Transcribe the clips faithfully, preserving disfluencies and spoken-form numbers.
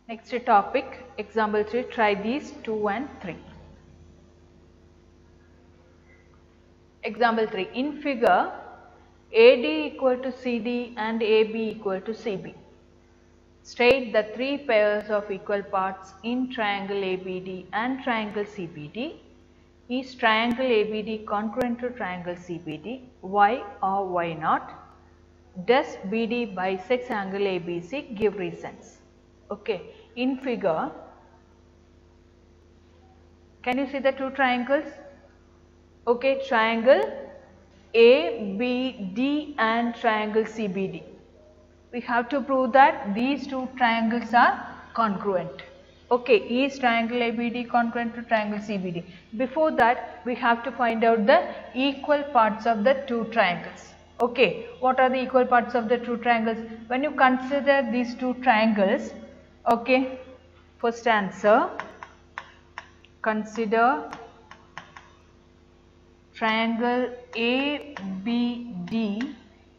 Next topic, example three, try these two and three. Example three, in figure A D equal to C D and A B equal to C B. State the three pairs of equal parts in triangle A B D and triangle C B D. Is triangle A B D congruent to triangle C B D? Why or why not? Does B D bisects angle A B C? Give reasons. Okay, in figure, can you see the two triangles? Okay, triangle A B D and triangle C B D. We have to prove that these two triangles are congruent. Okay, is triangle A B D congruent to triangle C B D? Before that, we have to find out the equal parts of the two triangles. Okay, what are the equal parts of the two triangles? When you consider these two triangles, okay, first answer, consider triangle A B D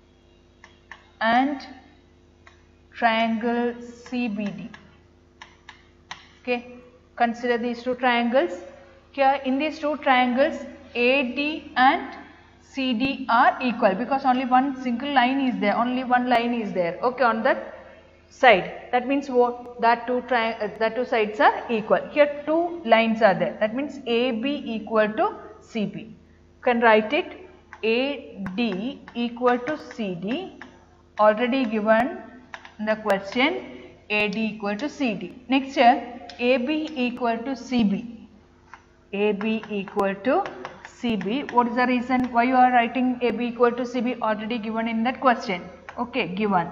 and triangle C B D. Okay, consider these two triangles. Here in these two triangles, A D and C D are equal because only one single line is there, only one line is there. Okay, on that side. That means what? That two tri uh, that two sides are equal. Here two lines are there. That means A B equal to C B. You can write it A D equal to C D, already given in the question. A D equal to C D. Next here, A B equal to C B. A B equal to C B. What is the reason why you are writing A B equal to C B? Already given in that question. Okay, given.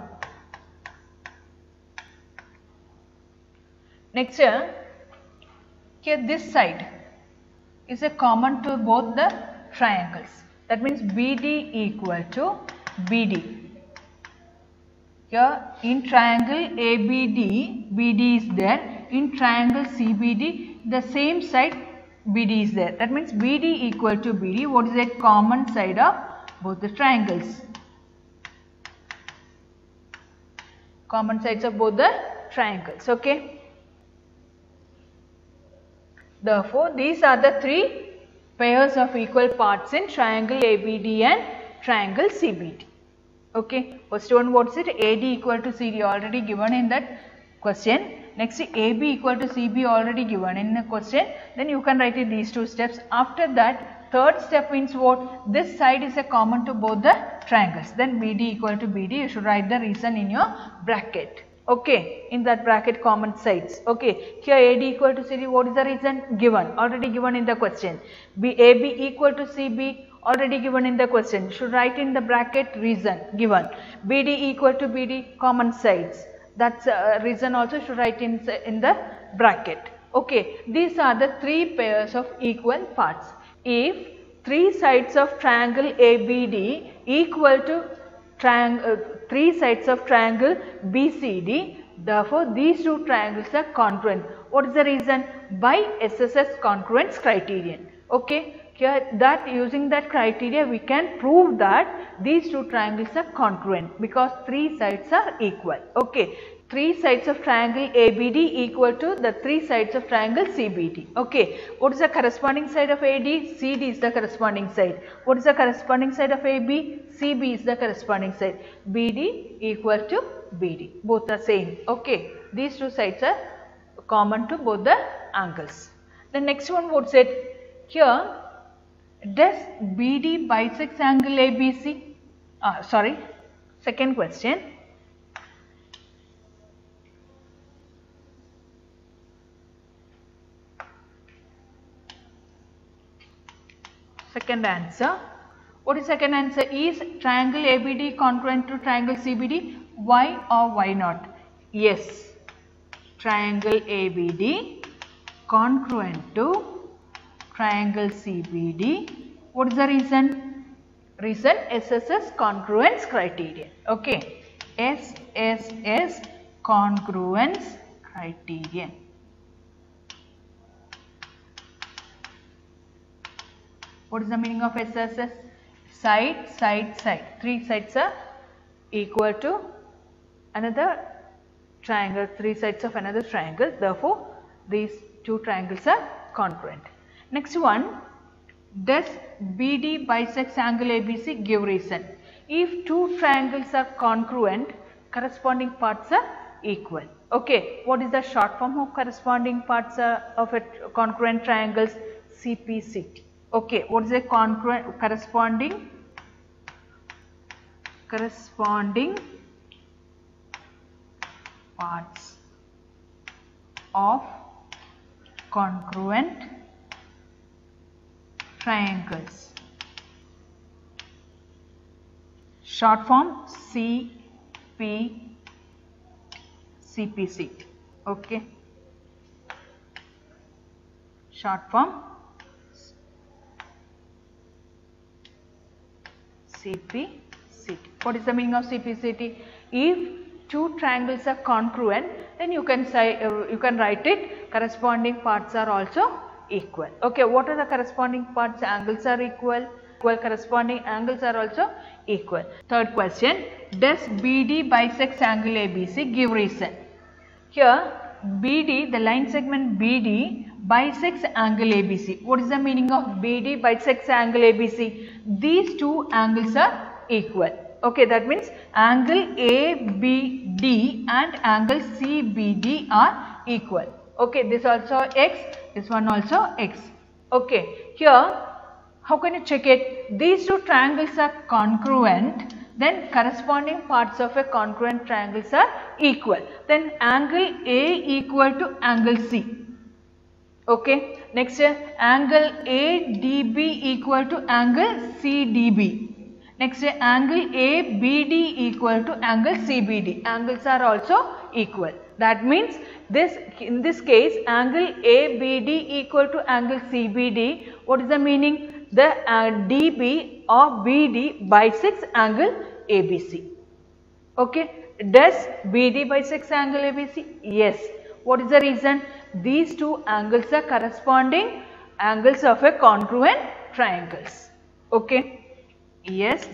Next here, here this side is a common to both the triangles. That means B D equal to B D. Here in triangle A B D, B D is there. In triangle C B D, the same side B D is there. That means B D equal to B D. What is a common side of both the triangles? Common sides of both the triangles. Okay. Therefore, these are the three pairs of equal parts in triangle A B D and triangle C B D. Okay. First one, what is it? A D equal to C D, already given in that question. Next, A B equal to C B, already given in the question. Then you can write it these two steps. After that, third step means what? This side is a common to both the triangles. Then B D equal to B D, you should write the reason in your bracket. Okay, in that bracket common sides. Okay, here A D equal to C D, what is the reason? Given, already given in the question. B, A B equal to C B, already given in the question. Should write in the bracket reason given. B D equal to B D, common sides. That's a reason also should write in, in the bracket. Okay, these are the three pairs of equal parts. If three sides of triangle A B D equal to triangle, uh, three sides of triangle B C D, therefore these two triangles are congruent. What is the reason? By S S S congruence criterion. Okay. Here that using that criteria we can prove that these two triangles are congruent because three sides are equal. Okay, three sides of triangle A B D equal to the three sides of triangle C B D. Okay, what is the corresponding side of A D? C D is the corresponding side. What is the corresponding side of A B? C B is the corresponding side. B D equal to B D. Both are same. Okay, these two sides are common to both the angles. The next one, what said here? Does B D bisects angle A B C? Uh, sorry, second question. Second answer. What is second answer? Is triangle A B D congruent to triangle C B D? Why or why not? Yes, triangle A B D congruent to triangle C B D. What is the reason? Reason S S S congruence criterion. Okay, S S S congruence criterion. What is the meaning of S S S? Side, side, side. Three sides are equal to another triangle, three sides of another triangle. Therefore, these two triangles are congruent. Next one, does B D bisects angle A B C? Give reason. If two triangles are congruent, corresponding parts are equal. Okay, what is the short form of corresponding parts uh, of a congruent triangles? C P C T. Okay, what is a congruent corresponding corresponding parts of congruent triangles? Short form C P C P C T. Okay, short form C P C T. What is the meaning of C P C T? If two triangles are congruent, then you can say uh, you can write it corresponding parts are also equal. Okay, what are the corresponding parts? Angles are equal. Equal corresponding angles are also equal. Third question, does B D bisects angle A B C? Give reason. Here B D, the line segment B D bisects angle A B C. What is the meaning of B D bisects angle A B C? These two angles are equal. Okay, that means angle A B D and angle C B D are equal. Okay, this also X, this one also X. Okay, here how can you check it? These two triangles are congruent, then corresponding parts of a congruent triangles are equal. Then angle A equal to angle C. Okay, next angle A D B equal to angle C D B. Next angle A B D equal to angle C B D. Angles are also equal. That means this in this case angle A B D equal to angle C B D. What is the meaning? The uh, D B of B D bisects angle A B C. Okay, does B D bisects angle A B C? Yes. What is the reason? These two angles are corresponding angles of a congruent triangles. Okay. Yes,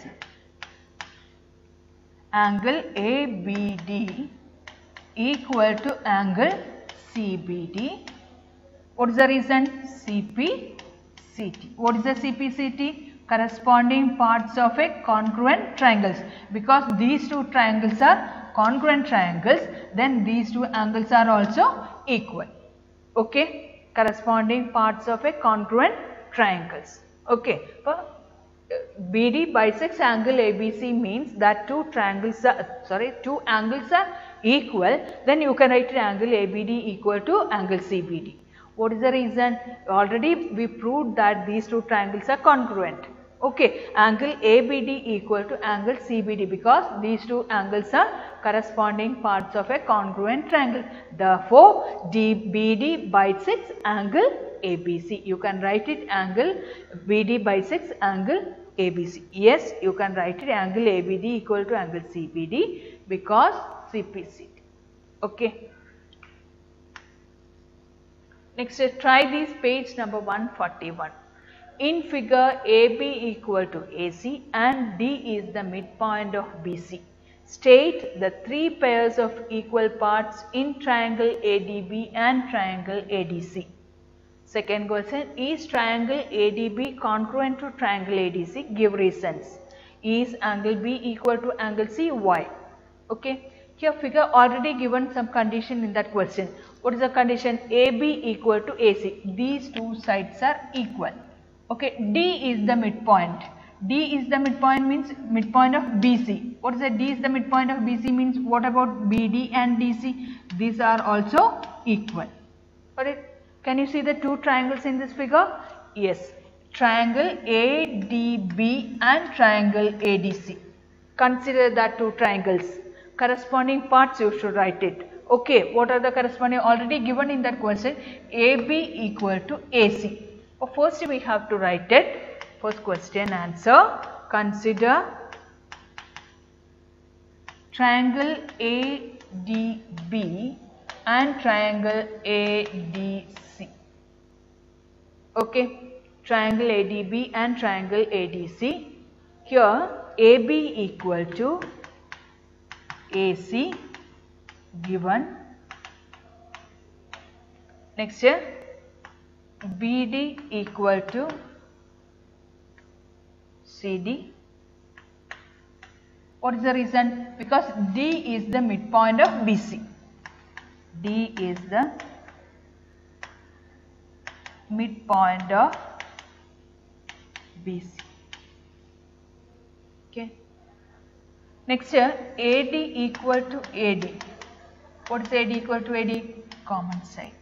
angle A B D equal to angle C B D. What is the reason? C P C T. What is the C P C T? Corresponding parts of a congruent triangles. Because these two triangles are congruent triangles, then these two angles are also equal. Okay, corresponding parts of a congruent triangles. Okay, but B D bisects angle A B C means that two triangles are sorry two angles are equal, then you can write angle A B D equal to angle C B D. What is the reason? Already we proved that these two triangles are congruent. Okay, angle A B D equal to angle C B D because these two angles are corresponding parts of a congruent triangle. Therefore, D B D bisects angle A B C. You can write it angle B D bisects angle A B C. Yes, you can write it angle A B D equal to angle C B D because C P C T. Okay. Next, try this page number one forty-one. In figure, A B equal to A C and D is the midpoint of B C. State the three pairs of equal parts in triangle A D B and triangle A D C. Second question, is triangle A D B congruent to triangle A D C? Give reasons. Is angle B equal to angle C? Why? Okay. Here figure already given some condition in that question. What is the condition? A B equal to A C. These two sides are equal. Okay. D is the midpoint. D is the midpoint means midpoint of B C. What is the D is the midpoint of B C means what about B D and D C? These are also equal. Alright. Can you see the two triangles in this figure? Yes. Triangle A D B and triangle A D C. Consider that two triangles. Corresponding parts you should write it. Okay. What are the corresponding already given in that question? A B equal to A C. Well, first we have to write it. First question answer. Consider triangle A D B and triangle A D C. Okay, triangle A D B and triangle A D C. Here A B equal to A C given. Next here, B D equal to C D. What is the reason? Because D is the midpoint of B C. D is the midpoint of B C. Okay. Next here, A D equal to A D. What is A D equal to A D? Common side.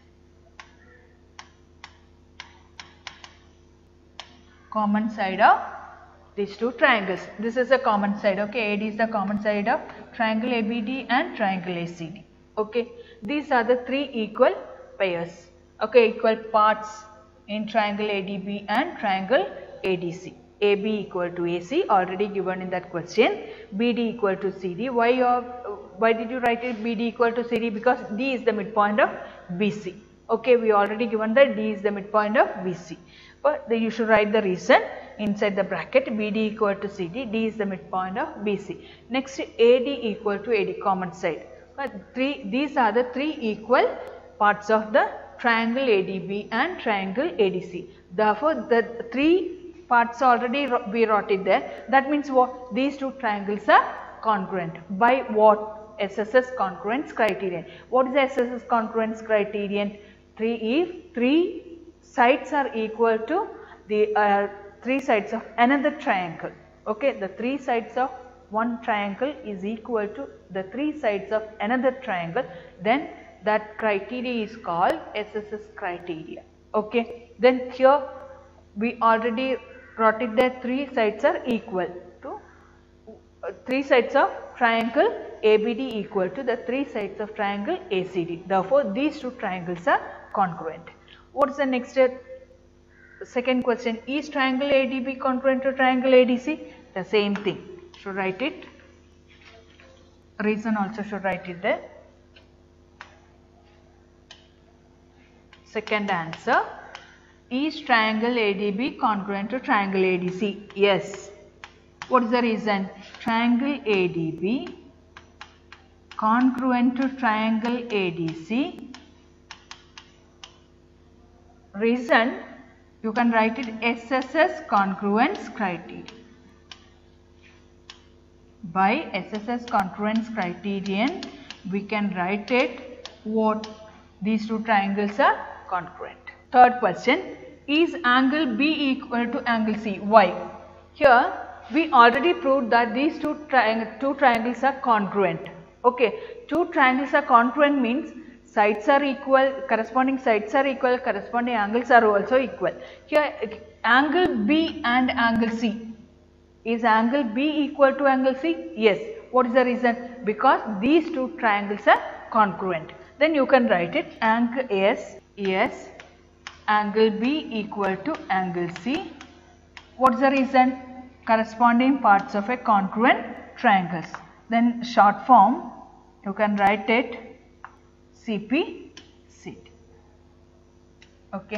Common side of these two triangles. This is a common side. Okay, A D is the common side of triangle A B D and triangle A C D. Okay, these are the three equal pairs. Okay, equal parts in triangle A D B and triangle A D C. A B equal to A C, already given in that question. B D equal to C D. Why you have, why did you write it B D equal to C D? Because D is the midpoint of B C. Okay, we already given that D is the midpoint of B C. But you should write the reason inside the bracket. B D equal to C D. D is the midpoint of B C. Next, A D equal to A D, common side. But three, these are the three equal parts of the triangle A D B and triangle A D C. Therefore, the three parts already we wrote it there. That means what? These two triangles are congruent. By what? S S S congruence criterion. What is the S S S congruence criterion? Three, if three sides are equal to the uh, three sides of another triangle. Okay, the three sides of one triangle is equal to the three sides of another triangle, then that criteria is called S S S criteria. Okay, then here we already wrote it that three sides are equal to uh, three sides of triangle A B D equal to the three sides of triangle A C D. Therefore, these two triangles are congruent. What is the next step? Second question, is triangle A D B congruent to triangle A D C? The same thing. Should write it. Reason also should write it there. Second answer, is triangle A D B congruent to triangle A D C? Yes. What is the reason? Triangle A D B congruent to triangle A D C. Reason, you can write it S S S congruence criterion. By S S S congruence criterion, we can write it what? These two triangles are congruent. Third question, is angle B equal to angle C? Why? Here we already proved that these two, tri two triangles are congruent. Okay, two triangles are congruent means sides are equal, corresponding sides are equal, corresponding angles are also equal. Here angle B and angle C. Is angle B equal to angle C? Yes. What is the reason? Because these two triangles are congruent. Then you can write it angle S, yes, angle B equal to angle C. What is the reason? Corresponding parts of a congruent triangles. Then short form, you can write it C P C D. Okay.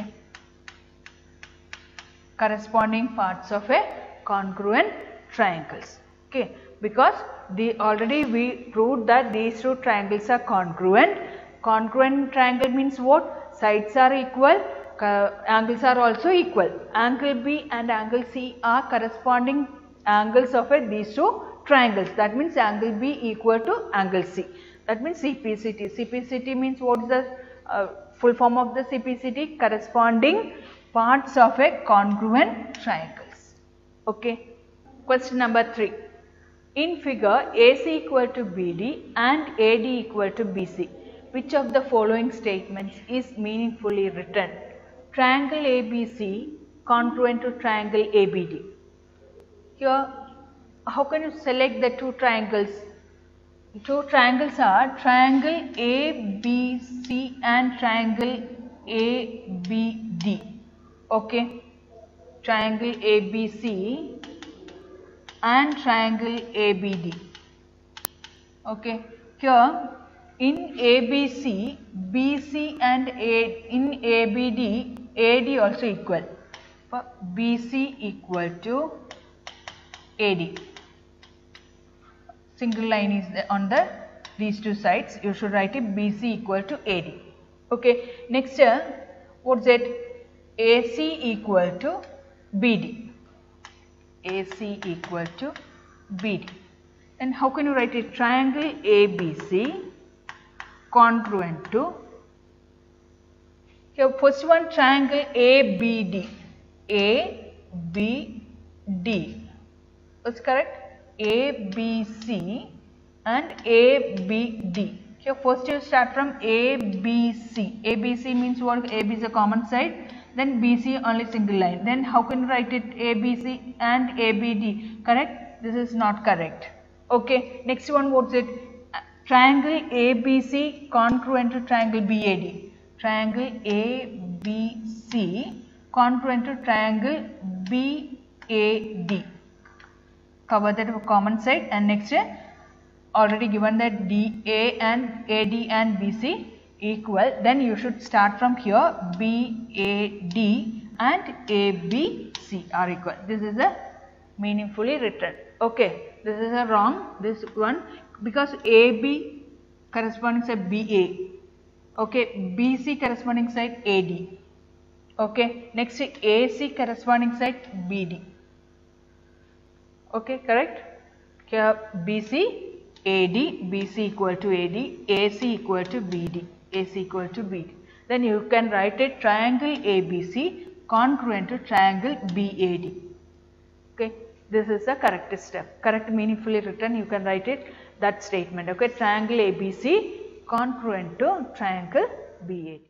Corresponding parts of a congruent triangles. Okay, because the already we proved that these two triangles are congruent. Congruent triangle means what? Sides are equal, uh, angles are also equal. Angle B and angle C are corresponding angles of a, these two triangles. That means angle B equal to angle C. That means C P C T. C P C T means what is the uh, full form of the C P C T? Corresponding parts of a congruent triangles. Okay. Question number three. In figure, A C equal to B D and A D equal to B C. Which of the following statements is meaningfully written? Triangle A B C congruent to triangle A B D. Here, how can you select the two triangles? Two triangles are triangle A B C and triangle A B D. Okay. Triangle A B C and triangle A B D. Okay. Here in A B C, B C and A in A B D, A D also equal. B C equal to A D. Single line is on the these two sides, you should write it B C equal to A D. Okay. Next, uh, what's it? A C equal to B D. A C equal to B D. And how can you write it? Triangle A B C congruent to, here first one, triangle A B D. A B D. That's correct. A B C and A B D. Here first you start from A B C. A B C means what? A B is a common side. Then B C only single line. Then how can you write it? A B C and A B D. Correct? This is not correct. Okay. Next one, what's it? Triangle A B C congruent to triangle B A D. Triangle A B C congruent to triangle B A D. Cover that common side. And next, already given that D A and A D and B C equal, then you should start from here. B A D and A B C are equal. This is a meaningfully written. Okay, this is a wrong, this one, because A B corresponding side B A. Okay, B C corresponding side A D. Okay, next A C corresponding side B D. Okay, correct? Here B C, A D, B C equal to A D, A C equal to B D, A C equal to B D. Then you can write it triangle A B C congruent to triangle B A D. Okay, this is the correct step. Correct, meaningfully written, you can write it, that statement. Okay, triangle A B C congruent to triangle B A D.